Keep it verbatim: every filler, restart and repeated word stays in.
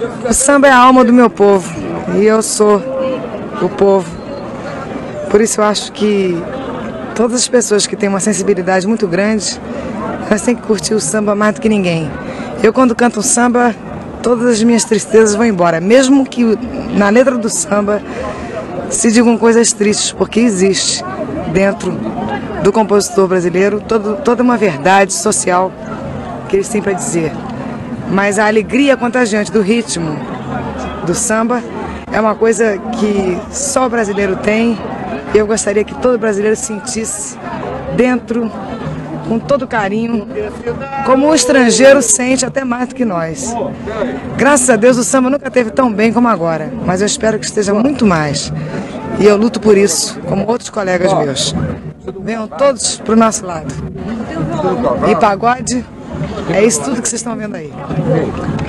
O samba é a alma do meu povo e eu sou o povo. Por isso eu acho que todas as pessoas que têm uma sensibilidade muito grande, elas têm que curtir o samba mais do que ninguém. Eu, quando canto um samba, todas as minhas tristezas vão embora, mesmo que na letra do samba se digam coisas tristes, porque existe dentro do compositor brasileiro todo, toda uma verdade social que eles têm para dizer. Mas a alegria contagiante do ritmo do samba é uma coisa que só o brasileiro tem, e eu gostaria que todo brasileiro sentisse dentro, com todo carinho, como o estrangeiro sente até mais do que nós. Graças a Deus o samba nunca esteve tão bem como agora, mas eu espero que esteja muito mais. E eu luto por isso, como outros colegas meus. Venham todos para o nosso lado. E pagode, é isso tudo que vocês estão vendo aí.